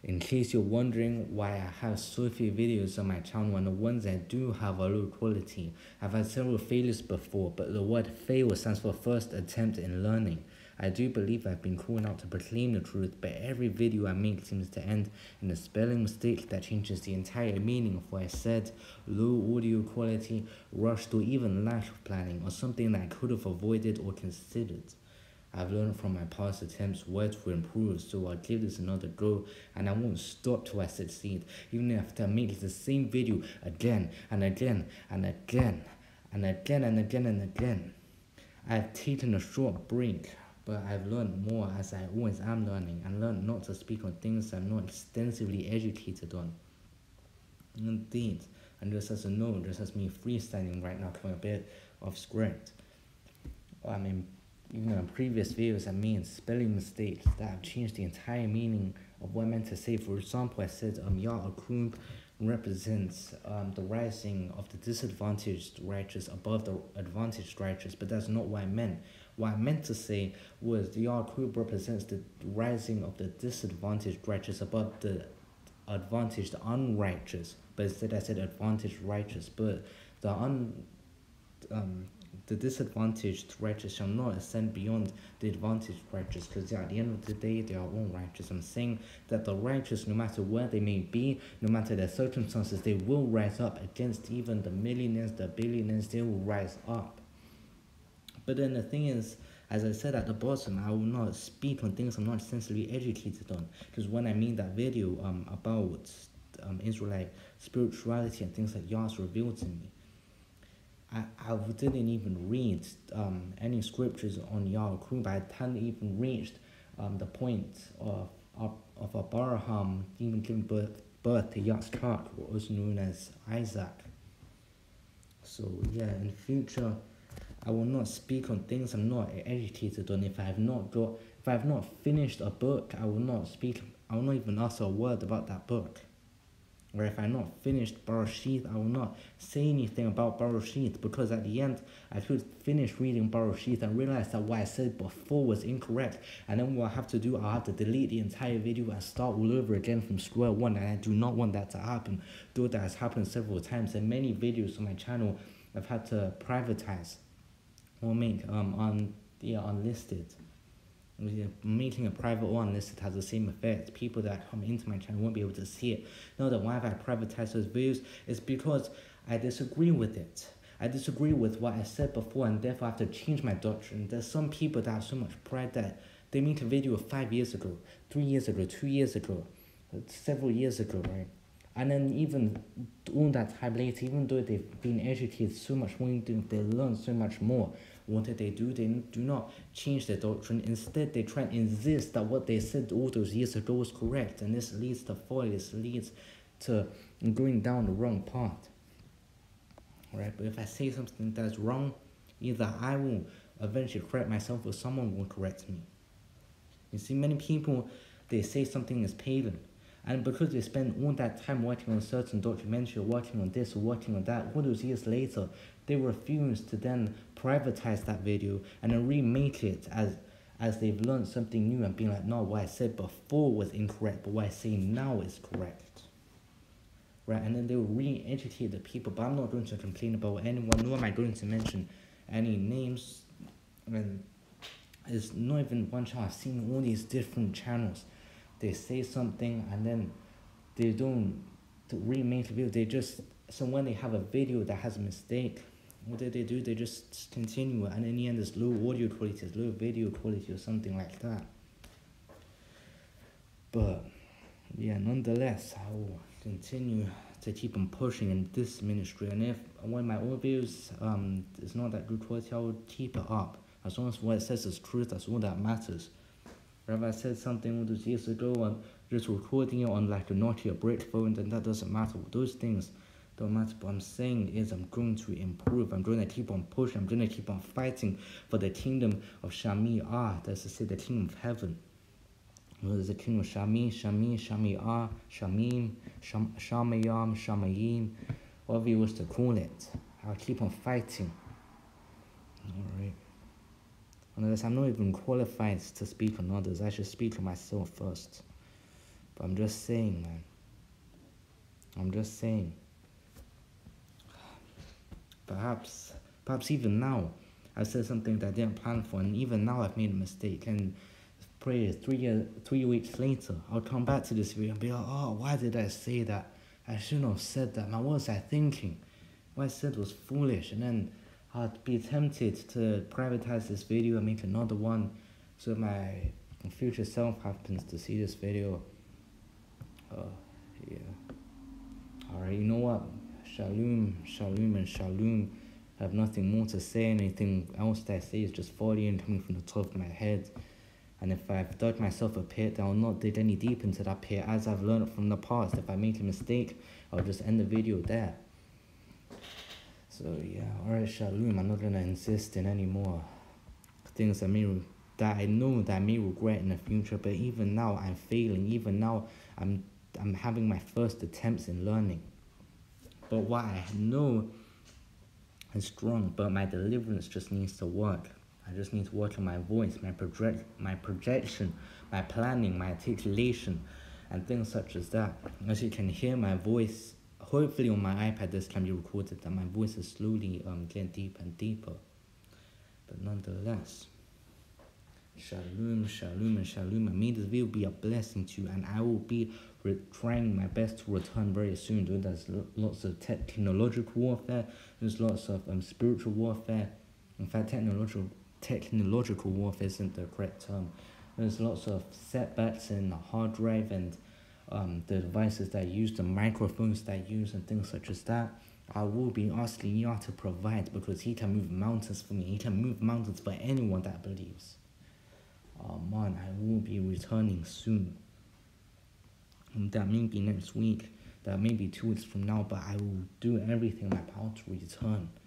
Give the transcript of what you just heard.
In case you're wondering why I have so few videos on my channel, and the ones I do have are low quality. I've had several failures before, but the word fail stands for first attempt in learning. I do believe I've been called out to proclaim the truth, but every video I make seems to end in a spelling mistake that changes the entire meaning of what I said, low audio quality, rushed, or even lack of planning, or something that I could have avoided or considered. I've learned from my past attempts where to improve, so I'll give this another go, and I won't stop till I succeed, even if I make the same video again and again and again and again and again and again. I've taken a short break, but I've learned more, as I always am learning, and learned not to speak on things I'm not extensively educated on. Indeed, and just as a note, just as me freestyling right now, coming a bit off script. I mean, even in previous videos I made spelling mistakes that have changed the entire meaning of what I meant to say. For example, I said Ya'aqub represents the rising of the disadvantaged righteous above the advantaged righteous, but that's not what I meant. What I meant to say was Ya'aqub represents the rising of the disadvantaged righteous above the advantaged unrighteous, but instead I said advantaged righteous. But the disadvantaged righteous shall not ascend beyond the advantaged righteous, because at the end of the day they are all righteous. I'm saying that the righteous, no matter where they may be, no matter their circumstances, they will rise up against even the millionaires, the billionaires. They will rise up. But then the thing is, as I said at the bottom, I will not speak on things I'm not essentially educated on, because when I made that video about Israelite spirituality and things like Yah's revealed to me, I didn't even read any scriptures on Ya'aqub. I hadn't even reached the point of Abraham even giving birth to Yitzchak, also known as Isaac. So yeah, in the future, I will not speak on things I'm not educated on. If I have not finished a book, I will not even utter a word about that book. Or if I have not finished Bereshit, I will not say anything about Bereshit, because at the end I could finish reading Bereshit and realize that what I said before was incorrect, and then what I have to do, I'll have to delete the entire video and start all over again from square one, and I do not want that to happen, though that has happened several times. And many videos on my channel I've had to privatize or make unlisted. Making a private or unlisted has the same effect. People that come into my channel won't be able to see it. Now that why have I privatized those videos is because I disagree with it. I disagree with what I said before, and therefore I have to change my doctrine. There's some people that have so much pride that they make a video 5 years ago, 3 years ago, 2 years ago, several years ago, right? And then even all that time later, even though they've been educated so much more, they learn so much more, what did they do? They do not change their doctrine. Instead, they try and insist that what they said all those years ago was correct. And this leads to folly. This leads to going down the wrong path. Right? But if I say something that's wrong, either I will eventually correct myself or someone will correct me. You see, many people, they say something is pagan. And because they spend all that time working on a certain documentary, or working on this or working on that, all those years later, they refuse to then privatize that video and then remake it as they've learned something new and being like, no, what I said before was incorrect, but what I say now is correct. Right? And then they will re-educate the people, but I'm not going to complain about anyone, nor am I going to mention any names. I mean, it's not even one channel. I've seen all these different channels. They say something and then they don't remake the video. So when they have a video that has a mistake, what do? They just continue it, and in the end there's low audio quality, there's low video quality or something like that. But yeah, nonetheless, I will continue to keep on pushing in this ministry, and if one of my old videos is not that good quality, I will keep it up. As long as what it says is truth, that's all that matters. If I said something all those years ago and just recording it on like a Nokia brick phone, then that doesn't matter. Those things don't matter. But I'm saying is I'm going to improve. I'm going to keep on pushing. I'm going to keep on fighting for the kingdom of Shami-Ah. That's to say the kingdom of heaven. There's the kingdom of Shami-Ah, Shamim, Shamayam, Shamayim, whatever you wish to call it. I'll keep on fighting. Alright. Unless I'm not even qualified to speak on others, I should speak on myself first. But I'm just saying, man. I'm just saying. Perhaps even now, I've said something that I didn't plan for, and even now I've made a mistake. And pray 3 weeks later, I'll come back to this video and be like, oh, why did I say that? I shouldn't have said that. Man, what was I thinking? What I said was foolish. And then I'd be tempted to privatize this video and make another one, so my future self happens to see this video. Yeah. Alright, you know what? Shalom, and shalom. I have nothing more to say. Anything else that I say is just folly and coming from the top of my head. And if I've dug myself a pit, I'll not dig any deep into that pit, as I've learned from the past. If I make a mistake, I'll just end the video there. So yeah, alright, shalom. I'm not gonna insist in any more things that I know that I may regret in the future. But even now, I'm failing. Even now, I'm having my first attempts in learning. But what I know is strong, but my deliverance just needs to work. I just need to work on my voice, my projection, my planning, my articulation, and things such as that. As you can hear, my voice, hopefully on my iPad this can be recorded, that my voice is slowly getting deeper and deeper. But nonetheless, shalom, and shalom. And may this video be a blessing to you, and I will be trying my best to return very soon. Dude, there's lots of technological warfare, there's lots of spiritual warfare. In fact, technological warfare isn't the correct term. There's lots of setbacks in the hard drive and the devices that I use, the microphones that I use, and things such as that. I will be asking Yah to provide, because he can move mountains for me. He can move mountains for anyone that believes. Man, I will be returning soon. That may be next week, that may be 2 weeks from now, but I will do everything in my power to return.